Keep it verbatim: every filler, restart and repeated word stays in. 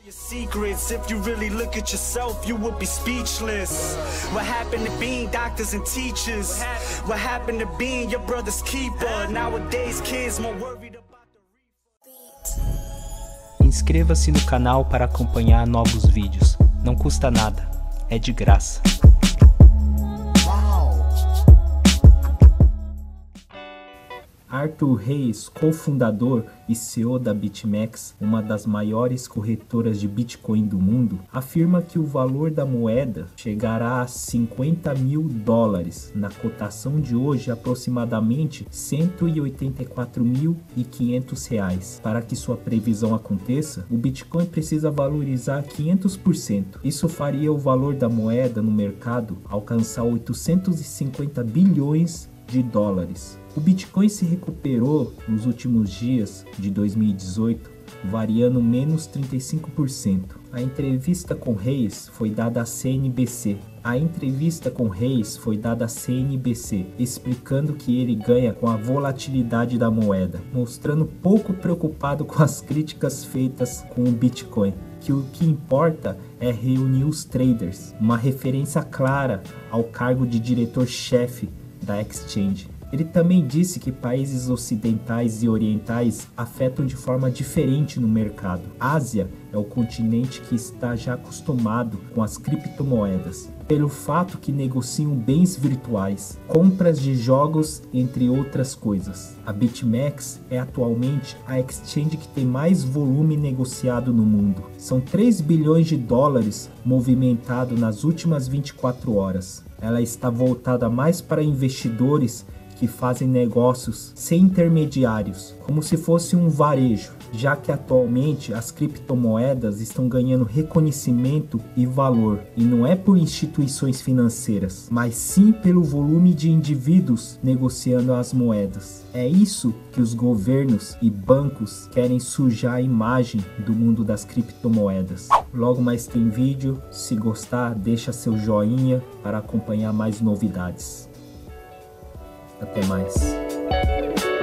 Secrets, if you really look at yourself, you would be speechless. What happened to being doctors and teachers? What happened to being your brother's keeper? Nowadays kids more worried about the... Inscreva-se no canal para acompanhar novos vídeos. Não custa nada, é de graça. Arthur Hayes, cofundador e C E O da BitMEX, uma das maiores corretoras de Bitcoin do mundo, afirma que o valor da moeda chegará a cinquenta mil dólares, na cotação de hoje aproximadamente cento e oitenta e quatro mil e quinhentos reais. Para que sua previsão aconteça, o Bitcoin precisa valorizar quinhentos por cento. Isso faria o valor da moeda no mercado alcançar oitocentos e cinquenta bilhões de dólares. O Bitcoin se recuperou nos últimos dias de dois mil e dezoito, variando menos trinta e cinco por cento. A entrevista com Hayes foi dada à C N B C. A entrevista com Hayes foi dada à C N B C, explicando que ele ganha com a volatilidade da moeda, mostrando pouco preocupado com as críticas feitas com o Bitcoin, que o que importa é reunir os traders, uma referência clara ao cargo de diretor-chefe da exchange. Ele também disse que países ocidentais e orientais afetam de forma diferente no mercado. A Ásia é o continente que está já acostumado com as criptomoedas, pelo fato que negociam bens virtuais, compras de jogos, entre outras coisas. A BitMEX é atualmente a exchange que tem mais volume negociado no mundo. São três bilhões de dólares movimentado nas últimas vinte e quatro horas. Ela está voltada mais para investidores que fazem negócios sem intermediários, como se fosse um varejo, já que atualmente as criptomoedas estão ganhando reconhecimento e valor, e não é por instituições financeiras, mas sim pelo volume de indivíduos negociando as moedas. É isso que os governos e bancos querem sujar a imagem do mundo das criptomoedas. Logo mais tem vídeo, se gostar deixa seu joinha para acompanhar mais novidades. Até mais.